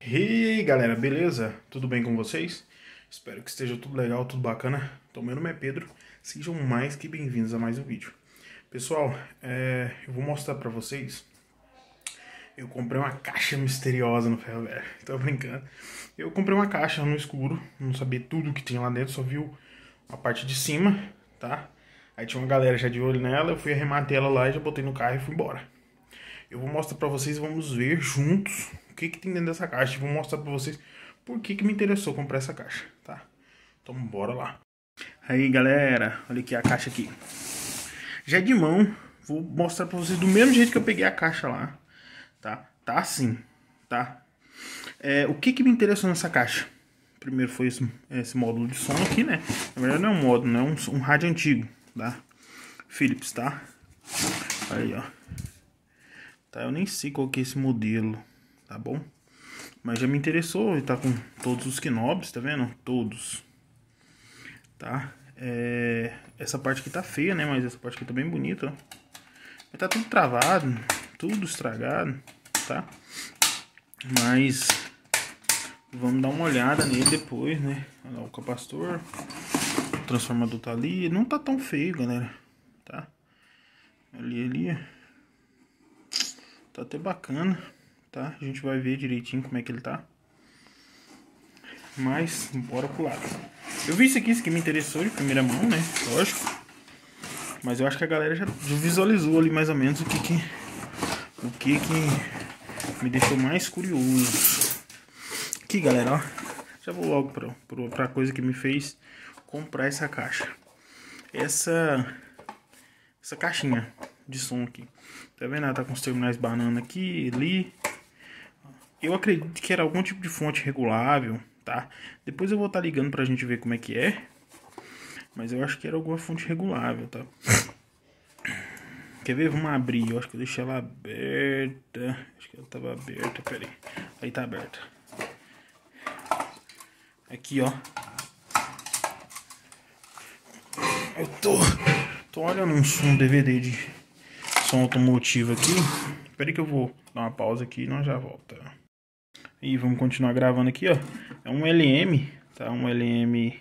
E aí galera, beleza? Tudo bem com vocês? Espero que esteja tudo legal, tudo bacana. Então, meu nome é Pedro, sejam mais que bem-vindos a mais um vídeo. Pessoal, eu vou mostrar pra vocês. Eu comprei uma caixa misteriosa no Ferro Velho, tô brincando. Eu comprei uma caixa no escuro, não sabia tudo que tinha lá dentro, só viu a parte de cima, tá? Aí tinha uma galera já de olho nela, eu fui arrematei ela lá e já botei no carro e fui embora. Eu vou mostrar pra vocês, vamos ver juntos o que tem dentro dessa caixa. E vou mostrar pra vocês por que me interessou comprar essa caixa, tá? Então bora lá. Aí galera, olha aqui a caixa aqui. Já de mão, vou mostrar pra vocês do mesmo jeito que eu peguei a caixa lá, tá? Tá assim, tá? O que me interessou nessa caixa? Primeiro foi esse módulo de som aqui, né? Na verdade não é um módulo, né? É um rádio antigo, tá? Philips, tá? Aí, ó. Tá, eu nem sei qual que é esse modelo, tá bom? Mas já me interessou, ele tá com todos os knobs, tá vendo? Todos. Tá? Essa parte aqui tá feia, né? Mas essa parte aqui tá bem bonita, ó. Mas tá tudo travado, tudo estragado, tá? Mas vamos dar uma olhada nele depois, né? Olha lá o capacitor, o transformador tá ali. Não tá tão feio, galera, tá? Ali, tá até bacana, tá? A gente vai ver direitinho como é que ele tá. Mas, bora pro lado. Eu vi isso aqui me interessou de primeira mão, né? Lógico. Mas eu acho que a galera já visualizou ali mais ou menos o que me deixou mais curioso. Aqui, galera, ó. Já vou logo pra coisa que me fez comprar essa caixa. Essa caixinha de som aqui. Tá vendo? Ela tá com os terminais banana aqui, ali. Eu acredito que era algum tipo de fonte regulável, tá? Depois eu vou estar ligando pra gente ver como é que é. Mas eu acho que era alguma fonte regulável, tá? Quer ver? Vamos abrir. Eu acho que eu deixei ela aberta. Acho que ela tava aberta, pera aí. Aí tá aberta. Aqui, ó. Eu tô olhando um DVD de som automotivo aqui. Espera aí que eu vou dar uma pausa aqui e nós já volta. E vamos continuar gravando aqui, ó. É um LM, tá? Um LM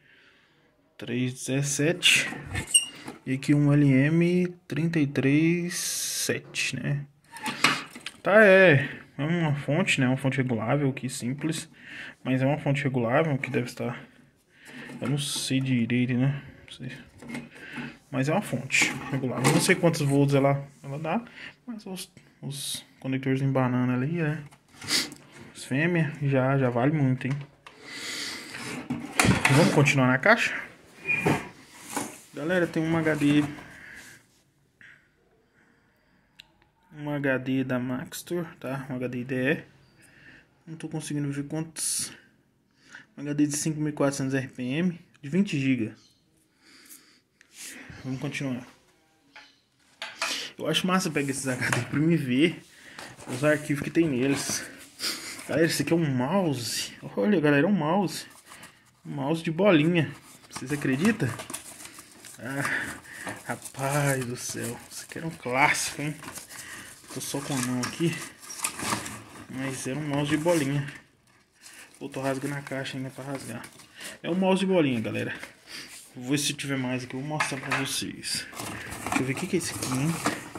317. E aqui um LM 337, né? Tá, é uma fonte, né? Uma fonte regulável aqui, simples. Mas é uma fonte regulável que deve estar... Eu não sei direito, né? Não sei. Mas é uma fonte regulável. Não sei quantos volts ela dá. Mas os conectores em banana ali, né? Os fêmea já vale muito, hein? Vamos continuar na caixa? Galera, tem um HD da Maxtor, tá? Um HD IDE. Não tô conseguindo ver quantos. Um HD de 5400 RPM, de 20 GB. Vamos continuar. Eu acho massa pegar esses HD pra me ver os arquivos que tem neles. Galera, esse aqui é um mouse. Olha, galera, é um mouse. Um mouse de bolinha. Vocês acreditam? Ah, rapaz do céu. Isso aqui era um clássico, hein? Tô só com a mão aqui. Mas era um mouse de bolinha. Eu tô rasgando a caixa ainda pra rasgar. É um mouse de bolinha, galera. Vou ver se tiver mais aqui. Eu vou mostrar pra vocês. Deixa eu ver o que é esse aqui, hein?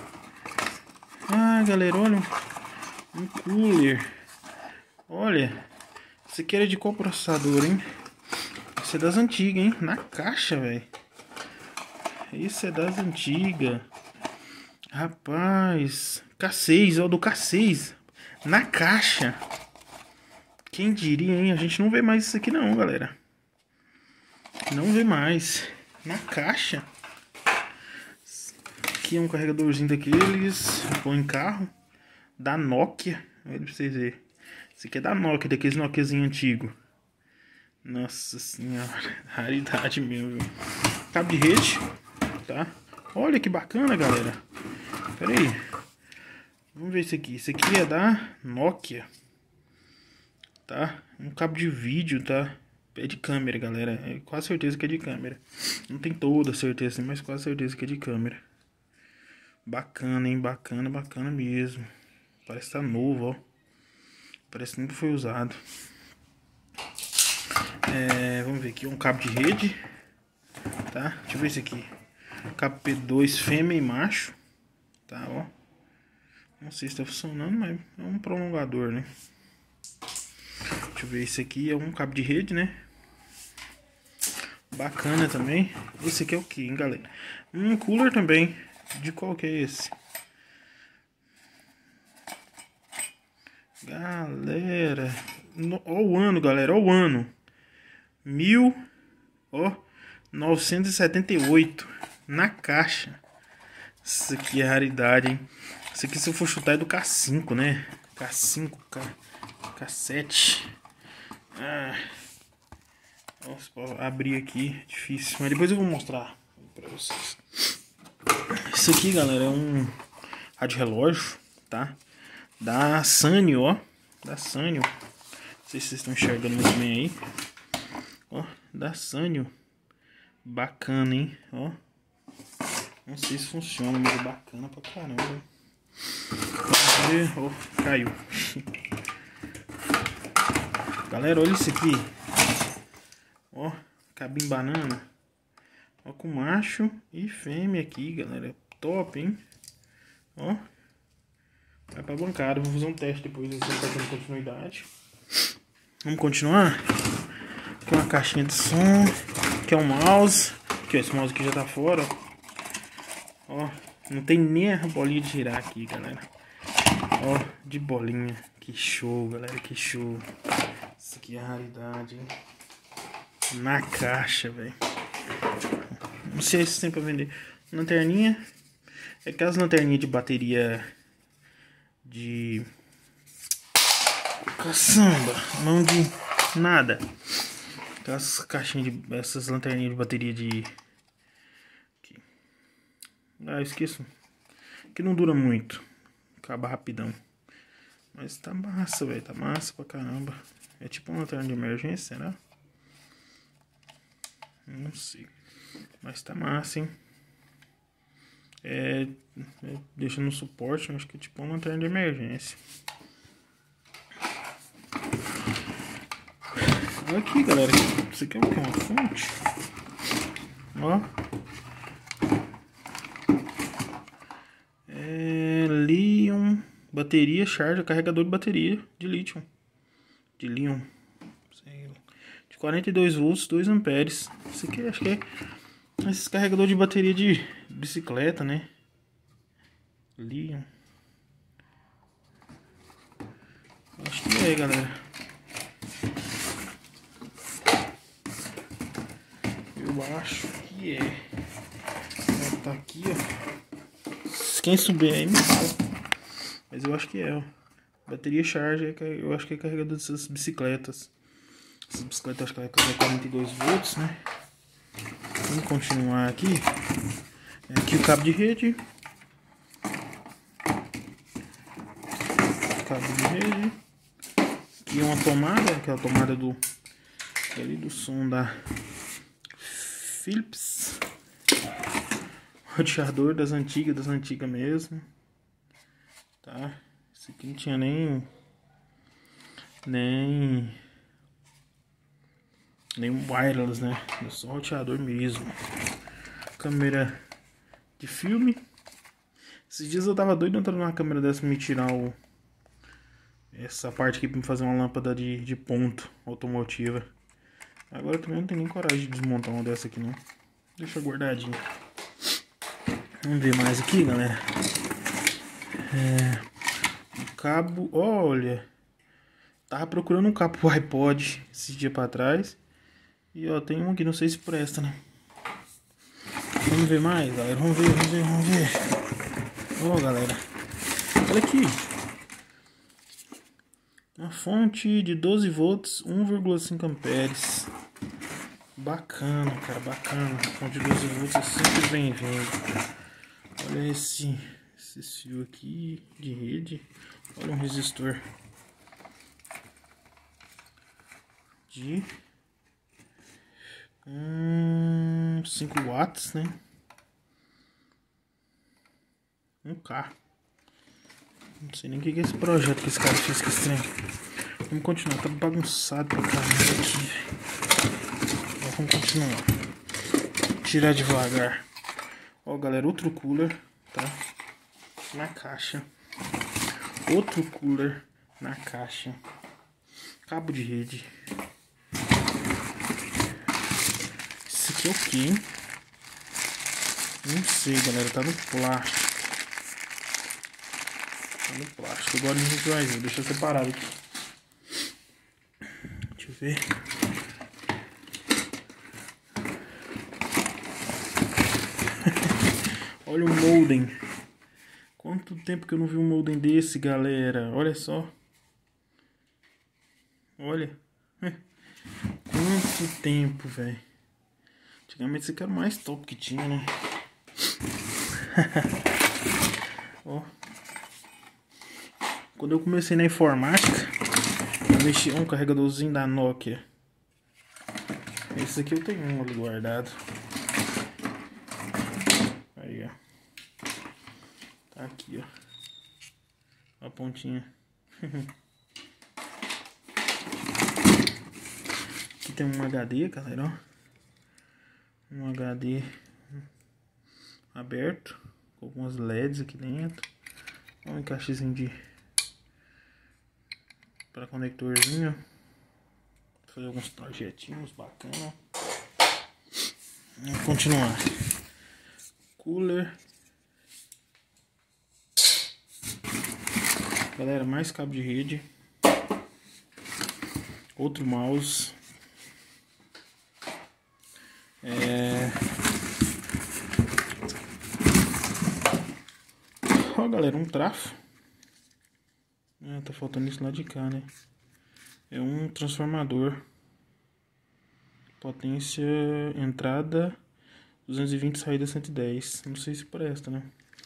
Ah, galera, olha. Um cooler. Olha. Esse aqui era de qual processador, hein? Esse é das antigas, hein? Na caixa, velho. Esse é das antigas. Rapaz. K6, ó, do K6. Na caixa. Quem diria, hein? A gente não vê mais isso aqui não, galera. Não vê mais. Na caixa. Aqui é um carregadorzinho daqueles. Põe em carro. Da Nokia. Olha pra vocês verem. Esse aqui é da Nokia, daqueles Nokiazinho antigo. Nossa senhora. Raridade mesmo, viu? Cabo de rede. Tá? Olha que bacana, galera. Pera aí. Vamos ver isso aqui. Esse aqui é da Nokia. Tá? Um cabo de vídeo, tá? É de câmera, galera. É quase certeza que é de câmera. Não tem toda certeza, mas quase certeza que é de câmera. Bacana, hein? Bacana mesmo. Parece que tá novo, ó. Parece que nunca foi usado. Vamos ver aqui, um cabo de rede, tá? Deixa eu ver esse aqui. Cabo P2 fêmea e macho, tá, ó. Não sei se tá funcionando, mas é um prolongador, né? Deixa eu ver, esse aqui é um cabo de rede, né? Bacana também. Esse aqui é o que, hein, galera? Um cooler também. De qual que é esse? Galera, ó o ano, galera, ó o ano. 1978 na caixa. Isso aqui é raridade, hein? Isso aqui, se eu for chutar, é do K5, né? K5, K7. Nossa, abrir aqui é difícil, mas depois eu vou mostrar pra vocês. Isso aqui, galera, é um rádio relógio, tá? Da Sanyo, ó. Da Sanyo. Não sei se vocês estão enxergando muito bem aí. Ó, da Sanyo. Bacana, hein? Ó. Não sei se funciona, mas é bacana pra caramba. Vamos ver. Ó, caiu. Galera, olha isso aqui. Ó, cabinho banana. Ó, com macho e fêmea aqui, galera. Top, hein? Ó. Vai pra bancada. Vou fazer um teste depois. Ver se tá dando continuidade. Vamos continuar? Aqui uma caixinha de som. Aqui é um mouse. Aqui, ó, esse mouse aqui já tá fora. Ó, não tem nem a bolinha de girar aqui, galera. Ó, de bolinha. Que show, galera. Que show. Isso aqui é a raridade, hein? Na caixa, velho. Não sei se tem pra vender. Lanterninha. É aquelas lanterninhas de bateria de caçamba, não de nada. Aquelas caixinhas de, essas lanterninhas de bateria de aqui. Esqueço. Que não dura muito. Acaba rapidão. Mas tá massa, velho. Tá massa pra caramba. É tipo uma lanterna de emergência, né? Não sei. Mas tá massa, hein? Deixa no suporte, acho que é tipo uma lanterna de emergência. Olha aqui, galera. Isso aqui é o que? Uma fonte? Ó. Lítio. Bateria, charger, carregador de bateria de lítio. De lítio. De 42 volts, 2 amperes. Isso aqui acho que é esses carregador de bateria de bicicleta, né? Lítio. Acho que é, galera. Eu acho que é. Tá aqui, ó. Quem souber aí me fala. Mas eu acho que é, ó. Bateria charger, eu acho que é carregador dessas bicicletas. Essa bicicleta acho que vai carregar 42 volts, né? Vamos continuar aqui. Aqui o cabo de rede. Cabo de rede. Aqui uma tomada, aquela tomada do som da Philips. Roteador das antigas mesmo. Tá? Esse aqui não tinha nem wireless, né? É só roteador mesmo. Câmera de filme. Esses dias eu tava doido entrando numa câmera dessa pra me tirar essa parte aqui pra me fazer uma lâmpada de ponto automotiva. Agora eu também não tenho nem coragem de desmontar uma dessa aqui, não. Deixa guardadinho. Vamos ver mais aqui, galera. O cabo, olha. Tava procurando um cabo pro iPod esse dia pra trás. E ó, tem um aqui, não sei se presta, né? Vamos ver mais, galera. Vamos ver. Ó, galera. Olha aqui. Uma fonte de 12 volts, 1,5 amperes. Bacana, cara, bacana. Fonte de 12 volts é sempre bem-vindo. Olha esse fio aqui de rede. Olha um resistor de 5 watts, né? 1K. Não sei nem o que é esse projeto que esse cara fez com esse trem. Vamos continuar, tá bagunçado pra caramba aqui. Vamos continuar. Tirar devagar. Ó, galera, outro cooler, tá? Na caixa. Outro cooler na caixa. Cabo de rede. Isso aqui é o que, hein? Não sei, galera. Tá no plástico. Tá no plástico. Agora a gente vai ver. Deixa eu separar aqui. Deixa eu ver. Olha o modem. Quanto tempo que eu não vi um modem desse, galera. Olha só. Olha. Quanto tempo, velho. Antigamente esse aqui era o mais top que tinha, né? Ó. Quando eu comecei na informática, eu mexi um carregadorzinho da Nokia. Esse aqui eu tenho um ali guardado. Aí, ó. Tá aqui, ó. A pontinha. Aqui tem um HD, galera, ó. Um HD aberto. Com algumas LEDs aqui dentro. Um encaixezinho de... para conectorzinho. Vou fazer alguns projetinhos bacana. Vamos continuar. Cooler. Galera, mais cabo de rede. Outro mouse. Ó, galera, um trafo. Tá faltando isso lá de cá, né? É um transformador. Potência entrada 220, saída 110. Não sei se presta, né?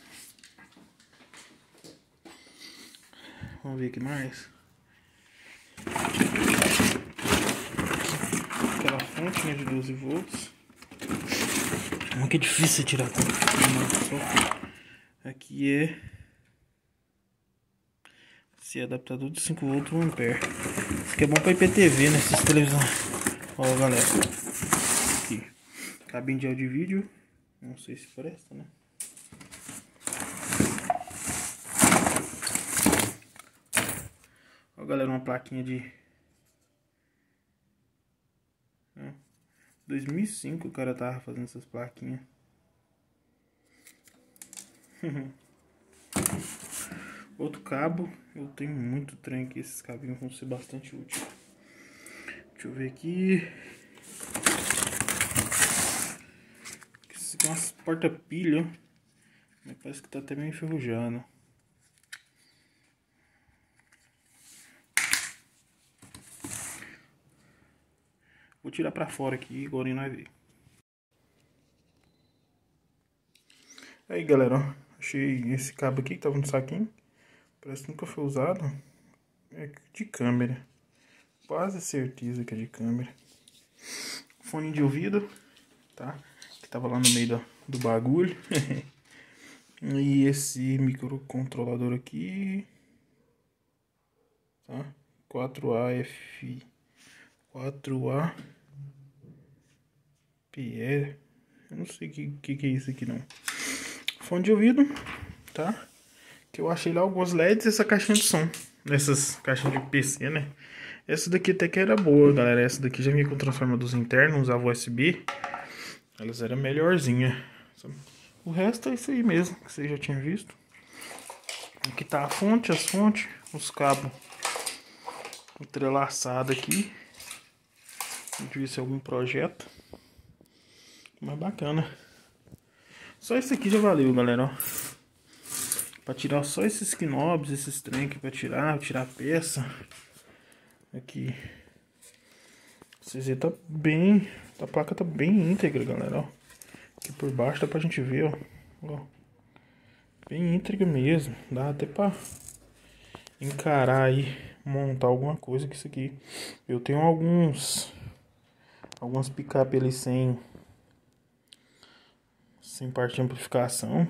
Vamos ver aqui mais. Aquela fonte, né, de 12 volts. Que é difícil tirar tudo. Aqui é esse adaptador de 5 volts 1 ampere. Isso aqui é bom para IPTV, né? Essas televisão. Ó, galera. Aqui. Cabinho de áudio e vídeo. Não sei se presta, né? Ó, galera, uma plaquinha de 2005 o cara tava fazendo essas plaquinhas. Outro cabo. Eu tenho muito trem aqui. Esses cabinhos vão ser bastante úteis. Deixa eu ver aqui. Isso aqui é umas porta-pilha. Mas parece que tá até meio enferrujado. Vou tirar pra fora aqui, agora nós ver. Aí, galera, ó, achei esse cabo aqui que tava no saquinho. Parece que nunca foi usado. É de câmera. Quase certeza que é de câmera. Fone de ouvido, tá? Que tava lá no meio do bagulho. E esse microcontrolador aqui, tá? 4AF 4A PE. Eu não sei o que é isso aqui não. Fone de ouvido, tá? Que eu achei lá alguns LEDs e essa caixinha de som. Nessas caixinhas de PC, né? Essa daqui até que era boa, galera. Essa daqui já vinha com transformadores internos, usava USB. Elas eram melhorzinha. O resto é isso aí mesmo, que você já tinha visto. Aqui tá a fonte, as fontes, os cabos entrelaçados aqui. Devia ser algum projeto. Mas bacana. Só isso aqui já valeu, galera, ó. Pra tirar só esses knobs, esses trem aqui pra tirar a peça. Aqui. Vocês verem, tá bem... A placa tá bem íntegra, galera, ó. Aqui por baixo dá pra gente ver, ó. Bem íntegra mesmo. Dá até pra encarar aí, montar alguma coisa com isso aqui. Eu tenho algumas picape ali sem parte de amplificação.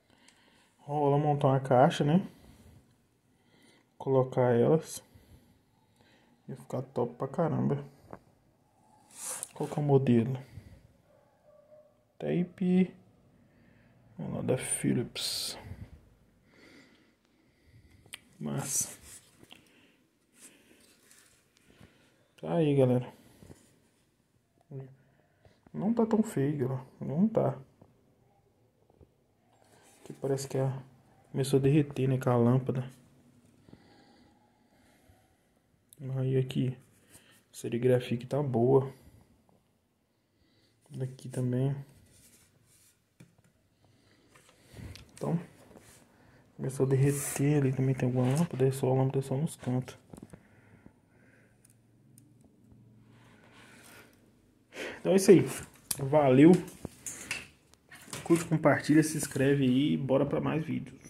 Rola montar uma caixa, né? Colocar elas. Ia ficar top pra caramba. Qual que é o modelo? Tape. Vamos lá, da Philips. Massa. Tá aí, galera. Não tá tão feio, galera. Não tá. Aqui parece que começou a derreter, né, com a lâmpada. Aí aqui, a serigrafia aqui tá boa. Daqui também. Então, começou a derreter. Ali também tem alguma lâmpada, só a lâmpada só nos cantos. Então é isso aí. Valeu. Curte, compartilha, se inscreve aí e bora pra mais vídeos.